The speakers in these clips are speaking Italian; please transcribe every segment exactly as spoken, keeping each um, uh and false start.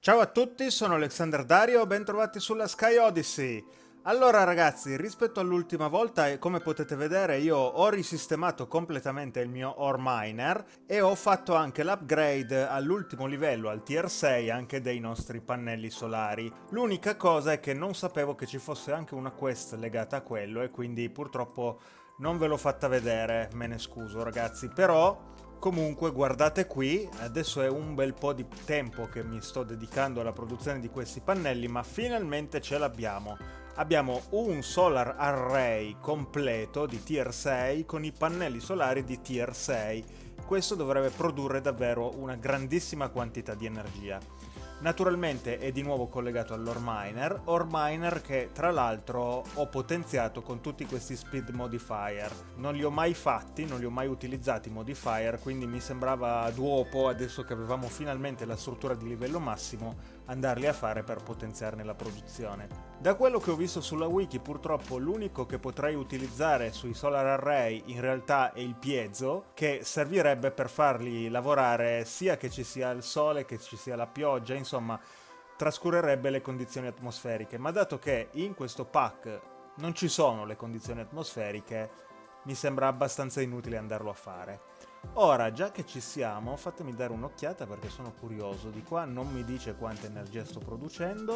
Ciao a tutti, sono Alexander Dario, bentrovati sulla Sky Odyssey. Allora ragazzi, rispetto all'ultima volta, e come potete vedere, io ho risistemato completamente il mio ore miner e ho fatto anche l'upgrade all'ultimo livello, al tier sei, anche dei nostri pannelli solari. L'unica cosa è che non sapevo che ci fosse anche una quest legata a quello e quindi purtroppo non ve l'ho fatta vedere, me ne scuso ragazzi, però comunque guardate qui, adesso è un bel po' di tempo che mi sto dedicando alla produzione di questi pannelli, ma finalmente ce l'abbiamo. Abbiamo un solar array completo di tier sei con i pannelli solari di tier sei. Questo dovrebbe produrre davvero una grandissima quantità di energia. Naturalmente è di nuovo collegato all'ore miner, ore miner che tra l'altro ho potenziato con tutti questi speed modifier. Non li ho mai fatti, non li ho mai utilizzati i modifier, quindi mi sembrava d'uopo, adesso che avevamo finalmente la struttura di livello massimo, andarli a fare per potenziarne la produzione. Da quello che ho visto sulla wiki, purtroppo l'unico che potrei utilizzare sui solar array in realtà è il piezo, che servirebbe per farli lavorare sia che ci sia il sole che ci sia la pioggia, insomma trascurerebbe le condizioni atmosferiche, ma dato che in questo pack non ci sono le condizioni atmosferiche, mi sembra abbastanza inutile andarlo a fare. Ora, già che ci siamo, fatemi dare un'occhiata perché sono curioso. Di qua non mi dice quanta energia sto producendo.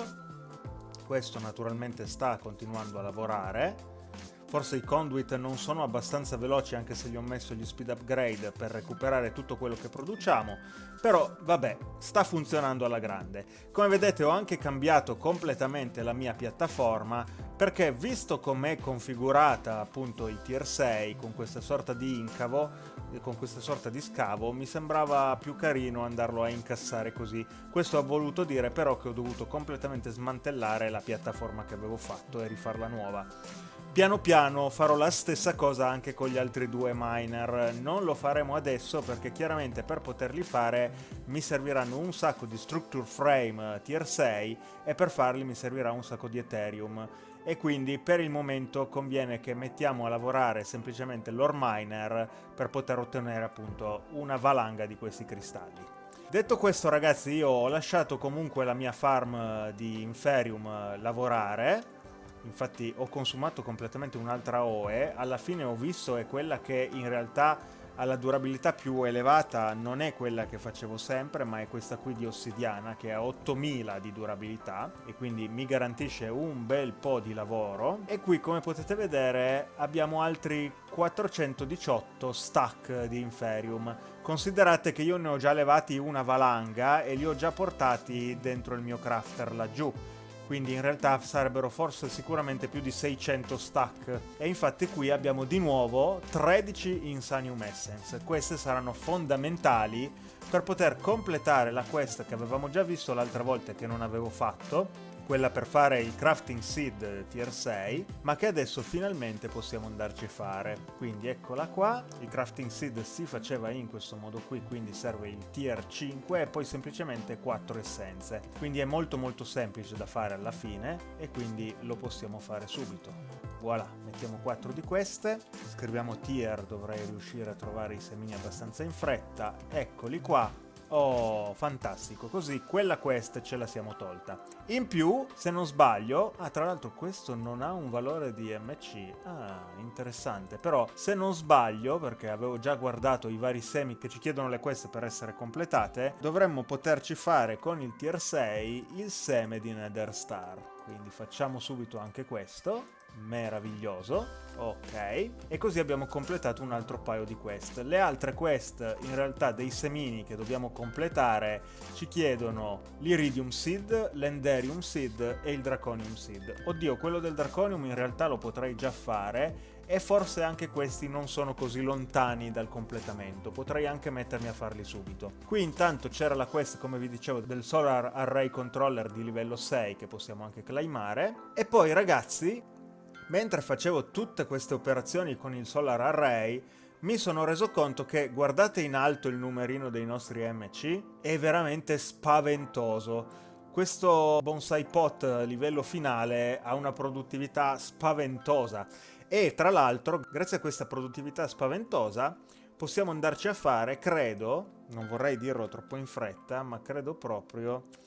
Questo naturalmente sta continuando a lavorare. Forse i conduit non sono abbastanza veloci, anche se gli ho messo gli speed upgrade per recuperare tutto quello che produciamo, però vabbè, sta funzionando alla grande. Come vedete ho anche cambiato completamente la mia piattaforma, perché visto com'è configurata appunto il tier sei con questa sorta di incavo, con questa sorta di scavo, mi sembrava più carino andarlo a incassare così. Questo ha voluto dire però che ho dovuto completamente smantellare la piattaforma che avevo fatto e rifarla nuova. Piano piano farò la stessa cosa anche con gli altri due miner. Non lo faremo adesso perché chiaramente per poterli fare mi serviranno un sacco di structure frame tier sei e per farli mi servirà un sacco di Ethereum. E quindi per il momento conviene che mettiamo a lavorare semplicemente l'ore miner per poter ottenere appunto una valanga di questi cristalli. Detto questo ragazzi, io ho lasciato comunque la mia farm di Inferium lavorare. Infatti ho consumato completamente un'altra O E, alla fine ho visto è quella che in realtà ha la durabilità più elevata, non è quella che facevo sempre, ma è questa qui di ossidiana che ha ottomila di durabilità e quindi mi garantisce un bel po' di lavoro. E qui come potete vedere abbiamo altri quattrocentodiciotto stack di Inferium. Considerate che io ne ho già levati una valanga e li ho già portati dentro il mio crafter laggiù. Quindi in realtà sarebbero forse sicuramente più di seicento stack. E infatti qui abbiamo di nuovo tredici Insanium Essence. Queste saranno fondamentali per poter completare la quest che avevamo già visto l'altra volta e che non avevo fatto, quella per fare il crafting seed tier sei, ma che adesso finalmente possiamo andarci a fare. Quindi eccola qua, il crafting seed si faceva in questo modo qui, quindi serve il tier cinque e poi semplicemente quattro essenze. Quindi è molto molto semplice da fare alla fine e quindi lo possiamo fare subito. Voilà, mettiamo quattro di queste, scriviamo tier, dovrei riuscire a trovare i semini abbastanza in fretta, eccoli qua. Oh, fantastico, così quella quest ce la siamo tolta. In più, se non sbaglio, ah tra l'altro questo non ha un valore di M C, ah interessante, però se non sbaglio, perché avevo già guardato i vari semi che ci chiedono le quest per essere completate, dovremmo poterci fare con il tier sei il seme di Nether Star, quindi facciamo subito anche questo. Meraviglioso, ok, e così abbiamo completato un altro paio di quest. Le altre quest in realtà dei semini che dobbiamo completare ci chiedono l'Iridium Seed, l'Enderium Seed e il Draconium Seed. Oddio, quello del Draconium in realtà lo potrei già fare e forse anche questi non sono così lontani dal completamento, potrei anche mettermi a farli subito. Qui intanto c'era la quest, come vi dicevo, del Solar Array Controller di livello sei che possiamo anche claimare. E poi ragazzi, mentre facevo tutte queste operazioni con il Solar Array, mi sono reso conto che, guardate in alto il numerino dei nostri M C, è veramente spaventoso. Questo bonsai pot livello finale ha una produttività spaventosa e tra l'altro, grazie a questa produttività spaventosa, possiamo andarci a fare, credo, non vorrei dirlo troppo in fretta, ma credo proprio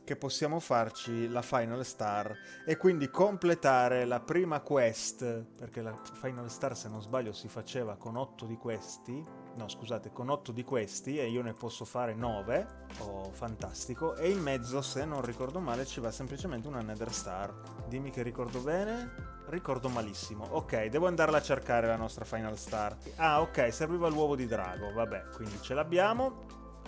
che possiamo farci la Final Star e quindi completare la prima quest, perché la Final Star, se non sbaglio, si faceva con otto di questi, no scusate, con otto di questi, e io ne posso fare nove, oh fantastico, e in mezzo, se non ricordo male, ci va semplicemente una Nether Star. Dimmi che ricordo bene. Ricordo malissimo. Ok, devo andarla a cercare la nostra Final Star. Ah, ok, serviva l'uovo di drago. Vabbè, quindi ce l'abbiamo.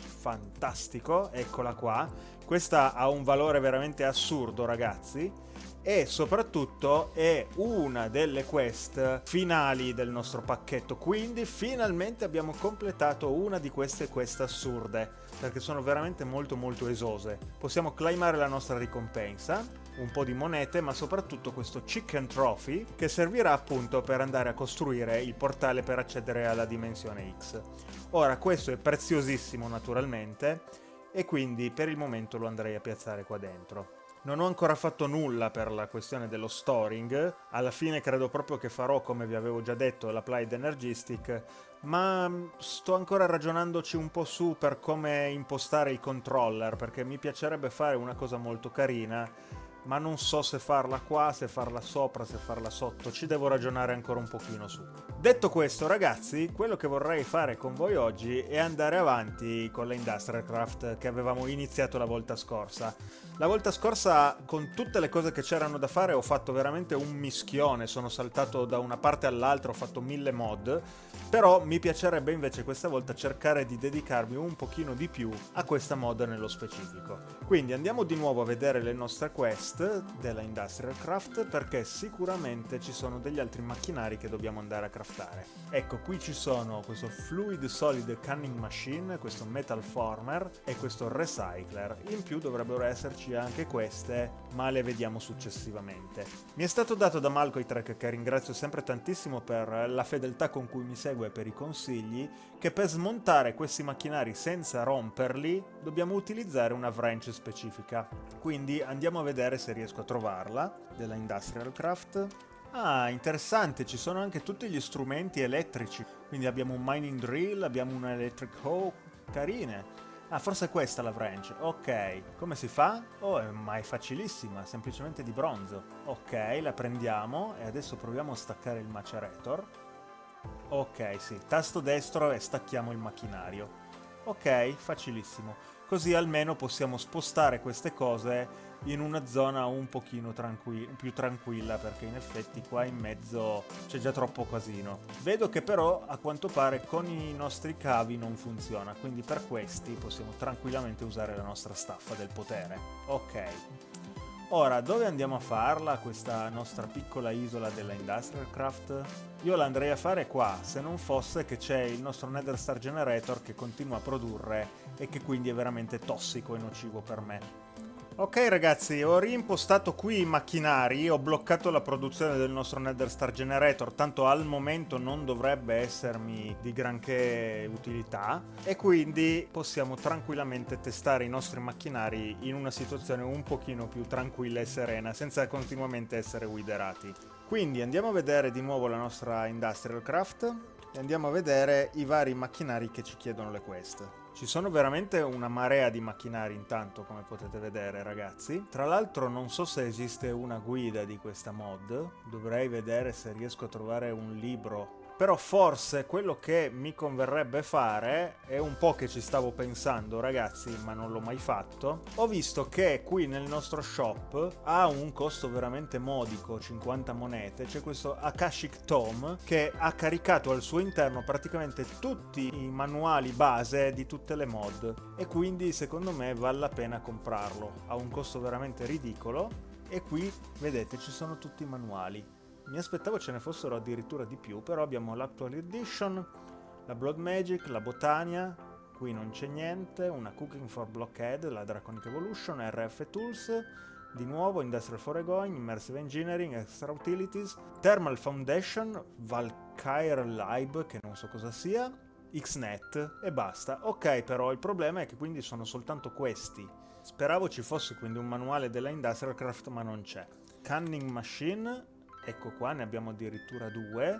Fantastico, eccola qua. Questa ha un valore veramente assurdo, ragazzi. E soprattutto è una delle quest finali del nostro pacchetto. Quindi finalmente abbiamo completato una di queste quest assurde, perché sono veramente molto molto esose. Possiamo claimare la nostra ricompensa, un po' di monete, ma soprattutto questo Chicken Trophy, che servirà appunto per andare a costruire il portale per accedere alla dimensione X. Ora, questo è preziosissimo naturalmente, e quindi per il momento lo andrei a piazzare qua dentro. Non ho ancora fatto nulla per la questione dello storing, alla fine credo proprio che farò, come vi avevo già detto, l'Applied Energy Stick, ma sto ancora ragionandoci un po' su per come impostare il controller, perché mi piacerebbe fare una cosa molto carina, ma non so se farla qua, se farla sopra, se farla sotto, ci devo ragionare ancora un pochino su. Detto questo, ragazzi, quello che vorrei fare con voi oggi è andare avanti con la Industrial Craft che avevamo iniziato la volta scorsa. La volta scorsa, con tutte le cose che c'erano da fare, ho fatto veramente un mischione, sono saltato da una parte all'altra, ho fatto mille mod, però mi piacerebbe invece questa volta cercare di dedicarmi un pochino di più a questa mod nello specifico. Quindi andiamo di nuovo a vedere le nostre quest della Industrial Craft, perché sicuramente ci sono degli altri macchinari che dobbiamo andare a craftare. Ecco, qui ci sono questo Fluid Solid Canning Machine, questo Metal Former e questo Recycler. In più dovrebbero esserci anche queste, ma le vediamo successivamente. Mi è stato dato da Malcoitrek, che ringrazio sempre tantissimo per la fedeltà con cui mi segue e per i consigli, che per smontare questi macchinari senza romperli dobbiamo utilizzare una wrench specifica. Quindi andiamo a vedere se riesco a trovarla, della Industrial Craft. Ah, interessante, ci sono anche tutti gli strumenti elettrici, quindi abbiamo un mining drill, abbiamo una electric hoe, carine. Ah, forse è questa la wrench, ok. Come si fa? Oh, è, ma è facilissima, semplicemente di bronzo. Ok, la prendiamo e adesso proviamo a staccare il macerator. Ok, sì, tasto destro e stacchiamo il macchinario. Ok, facilissimo. Così almeno possiamo spostare queste cose in una zona un pochino tranqui- più tranquilla, perché in effetti qua in mezzo c'è già troppo casino. Vedo che però a quanto pare con i nostri cavi non funziona, quindi per questi possiamo tranquillamente usare la nostra staffa del potere. Ok. Ora, dove andiamo a farla, questa nostra piccola isola della Industrial Craft? Io la andrei a fare qua, se non fosse che c'è il nostro Nether Star Generator che continua a produrre e che quindi è veramente tossico e nocivo per me. Ok ragazzi, ho reimpostato qui i macchinari, ho bloccato la produzione del nostro Nether Star Generator, tanto al momento non dovrebbe essermi di granché utilità, e quindi possiamo tranquillamente testare i nostri macchinari in una situazione un pochino più tranquilla e serena, senza continuamente essere guiderati. Quindi andiamo a vedere di nuovo la nostra Industrial Craft e andiamo a vedere i vari macchinari che ci chiedono le quest. Ci sono veramente una marea di macchinari intanto, come potete vedere ragazzi. Tra l'altro non so se esiste una guida di questa mod, dovrei vedere se riesco a trovare un libro. Però forse quello che mi converrebbe fare, è un po' che ci stavo pensando ragazzi, ma non l'ho mai fatto, ho visto che qui nel nostro shop ha un costo veramente modico, cinquanta monete, c'è questo Akashic Tome che ha caricato al suo interno praticamente tutti i manuali base di tutte le mod, e quindi secondo me vale la pena comprarlo, ha un costo veramente ridicolo, e qui vedete ci sono tutti i manuali. Mi aspettavo ce ne fossero addirittura di più, però abbiamo l'Actual Edition, la Blood Magic, la Botania, qui non c'è niente, una Cooking for Blockhead, la Draconic Evolution, R F Tools, di nuovo Industrial Foregoing, Immersive Engineering, Extra Utilities, Thermal Foundation, Valkyrie Lib, che non so cosa sia, Xnet e basta. Ok, però il problema è che quindi sono soltanto questi. Speravo ci fosse quindi un manuale della Industrial Craft, ma non c'è. Canning Machine, ecco qua, ne abbiamo addirittura due.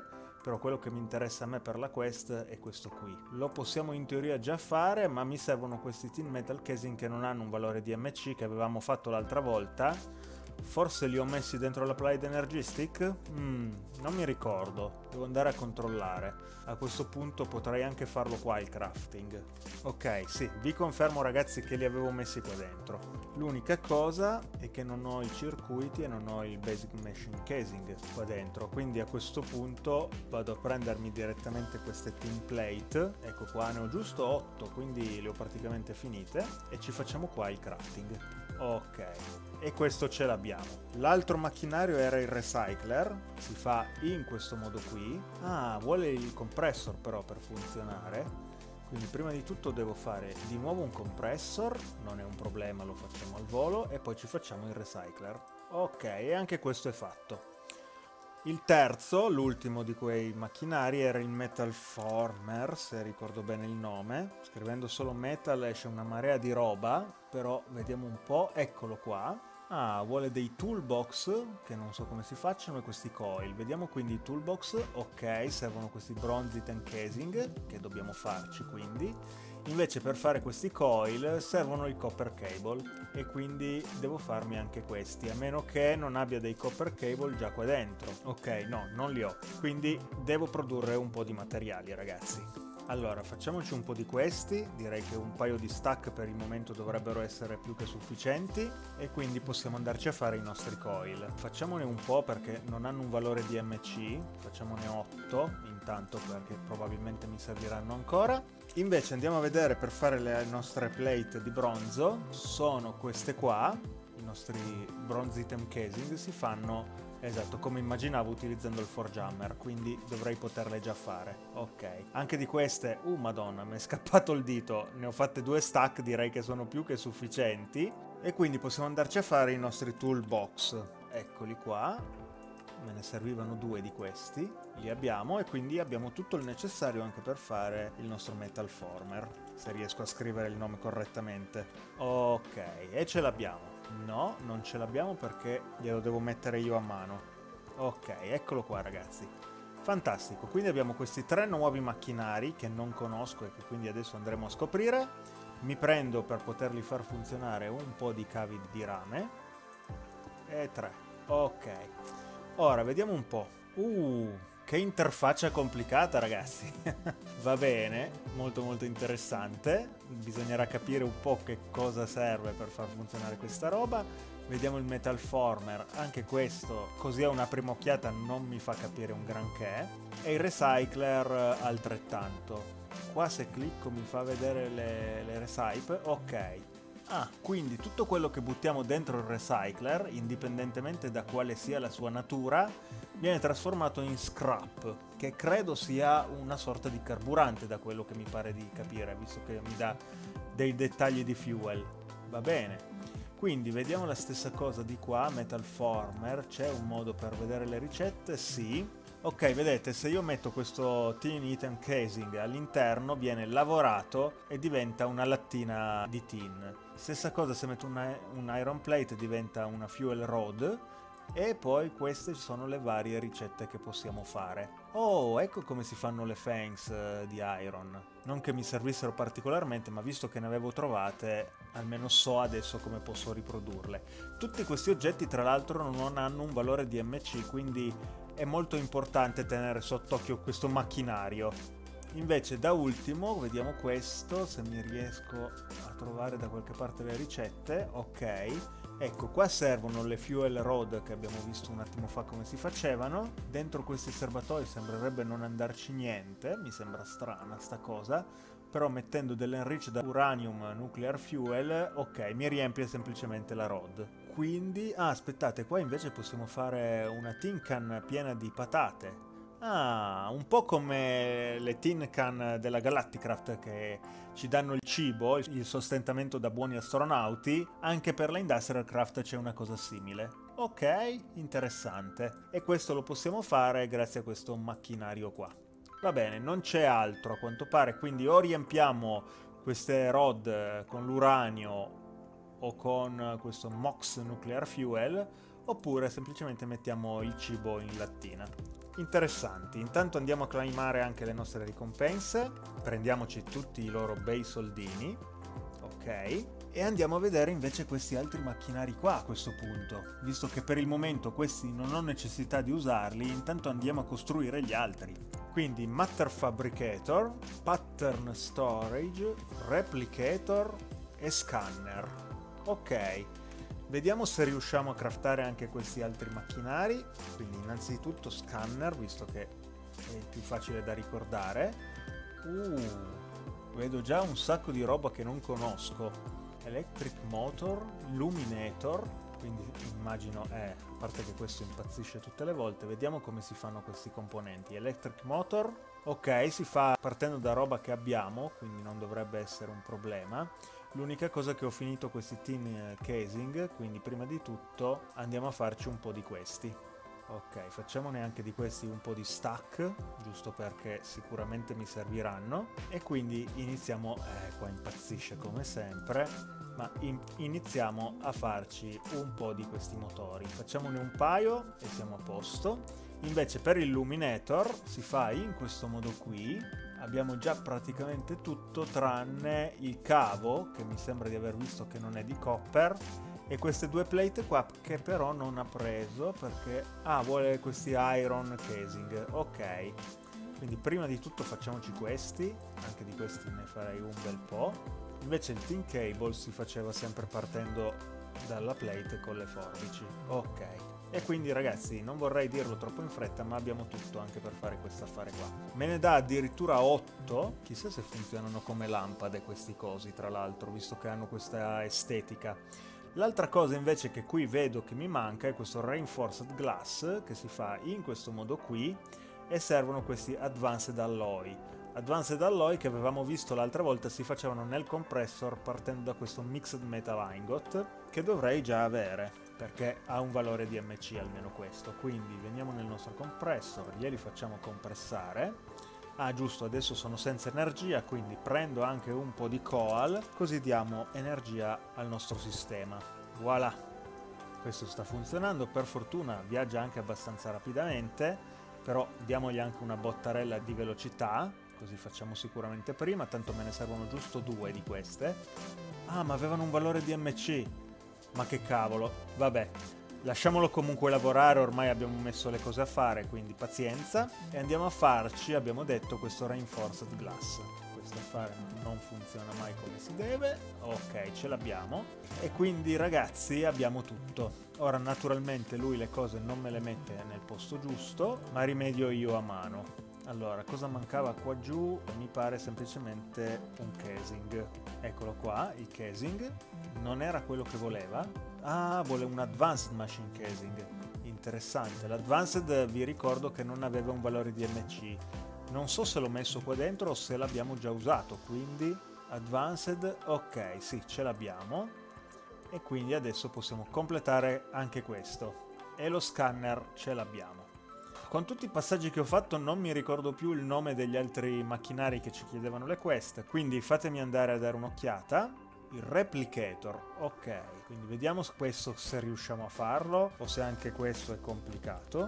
però quello che mi interessa a me per la quest è questo qui. Lo possiamo in teoria già fare, ma mi servono questi tin metal casing che non hanno un valore D M C che avevamo fatto l'altra volta. Forse li ho messi dentro l'Applied Energy Stick? Mm, non mi ricordo, devo andare a controllare. A questo punto potrei anche farlo qua il crafting. Ok, sì, vi confermo ragazzi che li avevo messi qua dentro. L'unica cosa è che non ho i circuiti e non ho il Basic Machine Casing qua dentro, quindi a questo punto vado a prendermi direttamente queste tin plate. Ecco qua, ne ho giusto otto, quindi le ho praticamente finite, e ci facciamo qua il crafting. Ok, e questo ce l'abbiamo. L'altro macchinario era il recycler, si fa in questo modo qui. Ah, vuole il compressor però per funzionare, quindi prima di tutto devo fare di nuovo un compressor, non è un problema, lo facciamo al volo, e poi ci facciamo il recycler. Ok, e anche questo è fatto. Il terzo, l'ultimo di quei macchinari, era il Metal Former, se ricordo bene il nome. Scrivendo solo metal esce una marea di roba, però vediamo un po', eccolo qua. Ah, vuole dei toolbox, che non so come si facciano, e questi coil. Vediamo quindi i toolbox, ok, servono questi bronze tin casing, che dobbiamo farci quindi. Invece per fare questi coil servono i copper cable, e quindi devo farmi anche questi, a meno che non abbia dei copper cable già qua dentro. Ok, no, non li ho, quindi devo produrre un po' di materiali ragazzi. Allora, facciamoci un po' di questi, direi che un paio di stack per il momento dovrebbero essere più che sufficienti, e quindi possiamo andarci a fare i nostri coil. Facciamone un po' perché non hanno un valore D M C, facciamone otto intanto perché probabilmente mi serviranno ancora. Invece andiamo a vedere per fare le nostre plate di bronzo, sono queste qua, i nostri bronze item casing si fanno esatto come immaginavo utilizzando il Forge Hammer, quindi dovrei poterle già fare. Ok, anche di queste, uh madonna, mi è scappato il dito, ne ho fatte due stack, direi che sono più che sufficienti, e quindi possiamo andarci a fare i nostri toolbox. Eccoli qua, me ne servivano due di questi, li abbiamo, e quindi abbiamo tutto il necessario anche per fare il nostro Metal Former, se riesco a scrivere il nome correttamente. Ok, e ce l'abbiamo. No, non ce l'abbiamo perché glielo devo mettere io a mano. Ok, eccolo qua ragazzi. Fantastico, quindi abbiamo questi tre nuovi macchinari che non conosco e che quindi adesso andremo a scoprire. Mi prendo per poterli far funzionare un po' di cavi di rame. E tre. Ok. Ora, vediamo un po'. Uh, che interfaccia complicata ragazzi. Va bene, molto molto interessante. Bisognerà capire un po' che cosa serve per far funzionare questa roba. Vediamo il Metal Former, anche questo così a una prima occhiata non mi fa capire un granché. E il Recycler altrettanto. Qua se clicco mi fa vedere le, le recipe, ok. Ah, quindi tutto quello che buttiamo dentro il recycler, indipendentemente da quale sia la sua natura, viene trasformato in scrap, che credo sia una sorta di carburante da quello che mi pare di capire, visto che mi dà dei dettagli di fuel. Va bene. Quindi vediamo la stessa cosa di qua, Metal Former, c'è un modo per vedere le ricette? Sì. Ok, vedete, se io metto questo tin item casing all'interno viene lavorato e diventa una lattina di tin. Stessa cosa se metto una, un iron plate diventa una fuel rod, e poi queste sono le varie ricette che possiamo fare. Oh, ecco come si fanno le fangs uh, di iron. Non che mi servissero particolarmente, ma visto che ne avevo trovate, almeno so adesso come posso riprodurle. Tutti questi oggetti tra l'altro non hanno un valore D M C, quindi è molto importante tenere sott'occhio questo macchinario. Invece da ultimo vediamo questo, se mi riesco a trovare da qualche parte le ricette. Ok, ecco qua servono le fuel rod che abbiamo visto un attimo fa come si facevano. Dentro questi serbatoi sembrerebbe non andarci niente, mi sembra strana sta cosa, però mettendo dell'enriched uranium nuclear fuel, ok, mi riempie semplicemente la rod. Quindi, ah aspettate, qua invece possiamo fare una tin can piena di patate. Ah, un po' come le tin can della Galacticraft che ci danno il cibo, il sostentamento da buoni astronauti, anche per la Industrial Craft c'è una cosa simile. Ok, interessante. E questo lo possiamo fare grazie a questo macchinario qua. Va bene, non c'è altro a quanto pare, quindi o riempiamo queste rod con l'uranio o con questo M O X Nuclear Fuel, oppure semplicemente mettiamo il cibo in lattina. interessanti. Intanto andiamo a claimare anche le nostre ricompense, prendiamoci tutti i loro bei soldini, ok? E andiamo a vedere invece questi altri macchinari qua a questo punto, visto che per il momento questi non ho necessità di usarli, intanto andiamo a costruire gli altri. Quindi Matter Fabricator, Pattern Storage, Replicator e Scanner. Ok, vediamo se riusciamo a craftare anche questi altri macchinari. Quindi innanzitutto Scanner, visto che è il più facile da ricordare. Uh, vedo già un sacco di roba che non conosco. Electric Motor, Luminator, quindi immagino, eh, a parte che questo impazzisce tutte le volte, vediamo come si fanno questi componenti. Electric Motor, ok, si fa partendo da roba che abbiamo, quindi non dovrebbe essere un problema. L'unica cosa è che ho finito questi tin casing, quindi prima di tutto andiamo a farci un po' di questi. Ok, facciamone anche di questi un po' di stack, giusto perché sicuramente mi serviranno. E quindi iniziamo, eh, qua impazzisce come sempre, ma in iniziamo a farci un po' di questi motori. Facciamone un paio e siamo a posto. Invece per il Luminator si fa in questo modo qui. Abbiamo già praticamente tutto tranne il cavo, che mi sembra di aver visto che non è di copper, e queste due plate qua che però non ha preso perché ah, vuole questi iron casing. Ok, quindi prima di tutto facciamoci questi, anche di questi ne farei un bel po'. Invece il tin cable si faceva sempre partendo dalla plate con le forbici. Ok, e quindi ragazzi non vorrei dirlo troppo in fretta, ma abbiamo tutto anche per fare questo affare qua. Me ne dà addirittura otto, chissà se funzionano come lampade questi cosi tra l'altro, visto che hanno questa estetica. L'altra cosa invece che qui vedo che mi manca è questo Reinforced Glass, che si fa in questo modo qui, e servono questi Advanced Alloy. Advanced Alloy che avevamo visto l'altra volta si facevano nel compressor partendo da questo Mixed Metal Ingot, che dovrei già avere, perché ha un valore di M C almeno questo. Quindi veniamo nel nostro compressor, glieli facciamo compressare. Ah giusto, adesso sono senza energia, quindi prendo anche un po' di coal, così diamo energia al nostro sistema. Voilà, questo sta funzionando, per fortuna viaggia anche abbastanza rapidamente, però diamogli anche una bottarella di velocità, così facciamo sicuramente prima, tanto me ne servono giusto due di queste. Ah, ma avevano un valore di M C, ma che cavolo, vabbè. Lasciamolo comunque lavorare, ormai abbiamo messo le cose a fare, quindi pazienza. E andiamo a farci, abbiamo detto, questo Reinforced Glass. Questo affare non funziona mai come si deve. Ok, ce l'abbiamo. E quindi ragazzi abbiamo tutto. Ora naturalmente lui le cose non me le mette nel posto giusto, ma rimedio io a mano. Allora, cosa mancava qua giù? Mi pare semplicemente un casing. Eccolo qua, il casing. Non era quello che voleva. Ah, vuole un Advanced Machine Casing. Interessante. L'Advanced vi ricordo che non aveva un valore di M C. Non so se l'ho messo qua dentro o se l'abbiamo già usato, quindi Advanced, ok, sì, ce l'abbiamo. E quindi adesso possiamo completare anche questo. E lo scanner ce l'abbiamo. Con tutti i passaggi che ho fatto non mi ricordo più il nome degli altri macchinari che ci chiedevano le quest, quindi fatemi andare a dare un'occhiata. Il Replicator, ok, quindi vediamo questo se riusciamo a farlo o se anche questo è complicato.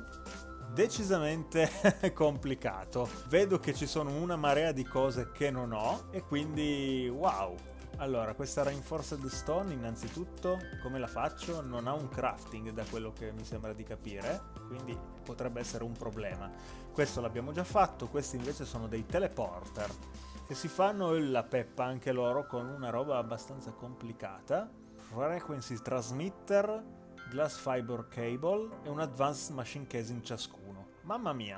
Decisamente complicato, vedo che ci sono una marea di cose che non ho e quindi wow. Allora, questa Reinforced Stone innanzitutto come la faccio? Non ha un crafting da quello che mi sembra di capire, quindi potrebbe essere un problema. Questo l'abbiamo già fatto, questi invece sono dei teleporter che si fanno la peppa anche loro con una roba abbastanza complicata. Frequency Transmitter, Glass Fiber Cable e un Advanced Machine Casing ciascuno. Mamma mia!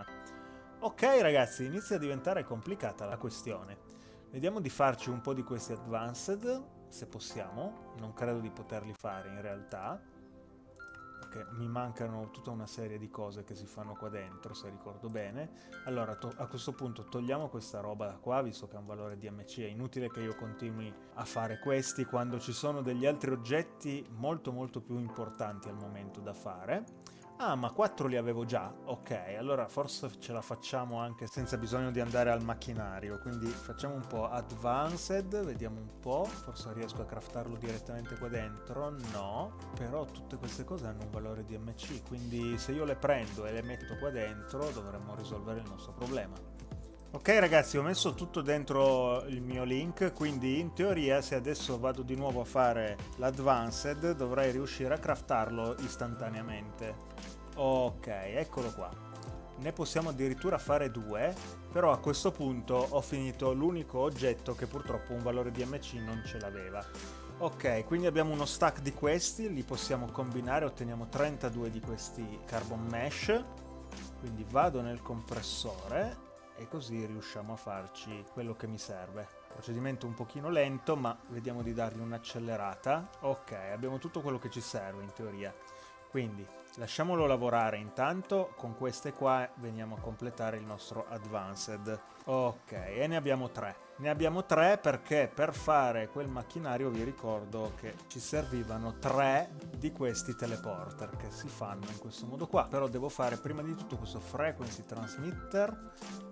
Ok ragazzi, inizia a diventare complicata la questione. Vediamo di farci un po' di questi Advanced, se possiamo. Non credo di poterli fare in realtà, perché mi mancano tutta una serie di cose che si fanno qua dentro, se ricordo bene. Allora, a questo punto togliamo questa roba da qua, visto che ha un valore di M C. È inutile che io continui a fare questi quando ci sono degli altri oggetti molto molto più importanti al momento da fare. Ah, ma quattro li avevo già. Ok, allora forse ce la facciamo anche senza bisogno di andare al macchinario. Quindi facciamo un po' advanced, vediamo un po'. Forse riesco a craftarlo direttamente qua dentro. No, però tutte queste cose hanno un valore di M C, quindi se io le prendo e le metto qua dentro dovremmo risolvere il nostro problema. Ok ragazzi, ho messo tutto dentro il mio link, quindi in teoria se adesso vado di nuovo a fare l'advanced dovrei riuscire a craftarlo istantaneamente. Ok, eccolo qua. Ne possiamo addirittura fare due, però a questo punto ho finito l'unico oggetto che purtroppo un valore di M C non ce l'aveva. Ok, quindi abbiamo uno stack di questi, li possiamo combinare, otteniamo trentadue di questi carbon mesh. Quindi vado nel compressore e così riusciamo a farci quello che mi serve. Procedimento un pochino lento, ma vediamo di dargli un'accelerata. Ok, abbiamo tutto quello che ci serve in teoria. Quindi lasciamolo lavorare intanto, con queste qua veniamo a completare il nostro advanced. Ok, e ne abbiamo tre. Ne abbiamo tre perché per fare quel macchinario vi ricordo che ci servivano tre di questi teleporter che si fanno in questo modo qua. Però devo fare prima di tutto questo frequency transmitter.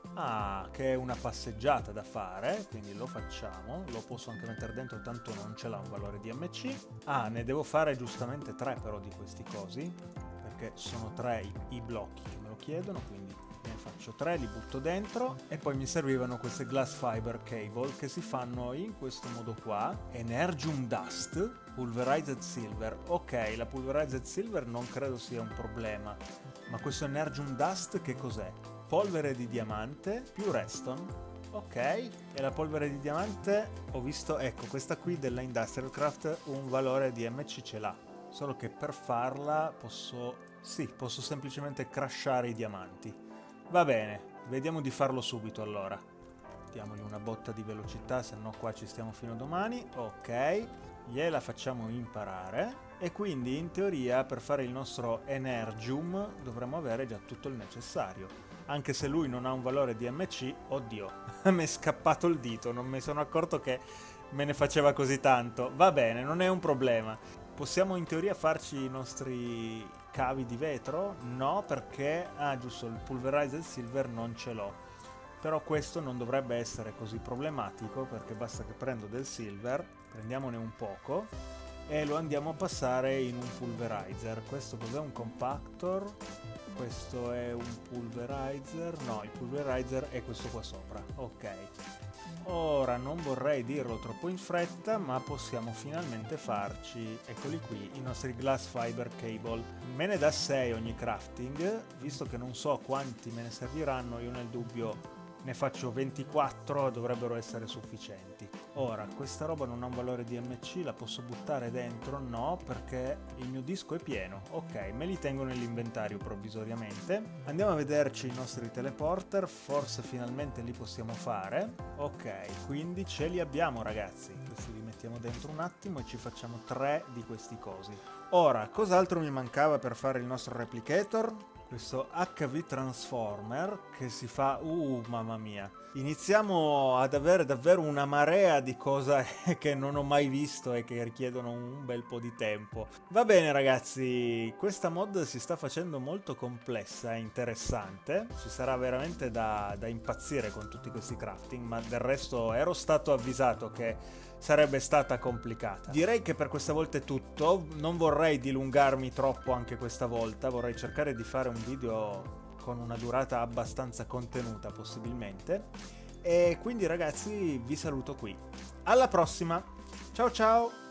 Ah, che è una passeggiata da fare, quindi lo facciamo. Lo posso anche mettere dentro, tanto non ce l'ha un valore di M C. Ah, ne devo fare giustamente tre però di questi cosi, perché sono tre i, i blocchi che me lo chiedono, quindi ne faccio tre, li butto dentro. E poi mi servivano queste glass fiber cable che si fanno in questo modo qua. Energium dust, pulverized silver. Ok, la pulverized silver non credo sia un problema, ma questo energium dust che cos'è? Polvere di diamante più redstone. Ok, e la polvere di diamante ho visto, ecco, questa qui della Industrial Craft un valore di M C ce l'ha, solo che per farla posso, sì, posso semplicemente crashare i diamanti. Va bene, vediamo di farlo subito allora. Diamogli una botta di velocità, se no qua ci stiamo fino a domani. Ok, gliela facciamo imparare. E quindi in teoria per fare il nostro Energium dovremmo avere già tutto il necessario. Anche se lui non ha un valore di M C, oddio, mi è scappato il dito, non mi sono accorto che me ne faceva così tanto. Va bene, non è un problema. Possiamo in teoria farci i nostri cavi di vetro? No, perché, ah giusto, il pulverized silver non ce l'ho. Però questo non dovrebbe essere così problematico, perché basta che prendo del silver, prendiamone un poco, e lo andiamo a passare in un pulverizer. Questo cos'è? Un compactor? Questo è un pulverizer? No, il pulverizer è questo qua sopra. Ok. Ora non vorrei dirlo troppo in fretta, ma possiamo finalmente farci, eccoli qui, i nostri glass fiber cable. Me ne dà sei ogni crafting, visto che non so quanti me ne serviranno, io nel dubbio ne faccio ventiquattro, dovrebbero essere sufficienti. Ora, questa roba non ha un valore di M C, la posso buttare dentro? No, perché il mio disco è pieno. Ok, me li tengo nell'inventario provvisoriamente. Andiamo a vederci i nostri teleporter, forse finalmente li possiamo fare. Ok, quindi ce li abbiamo ragazzi. Questi li mettiamo dentro un attimo e ci facciamo tre di questi cosi. Ora, cos'altro mi mancava per fare il nostro replicator? Questo H V Transformer che si fa... Uh, mamma mia! Iniziamo ad avere davvero una marea di cose che non ho mai visto e che richiedono un bel po' di tempo. Va bene ragazzi, questa mod si sta facendo molto complessa e interessante. Ci sarà veramente da, da impazzire con tutti questi crafting, ma del resto ero stato avvisato che sarebbe stata complicata. Direi che per questa volta è tutto, non vorrei dilungarmi troppo anche questa volta, vorrei cercare di fare un video con una durata abbastanza contenuta possibilmente, e quindi ragazzi vi saluto qui. Alla prossima, ciao ciao!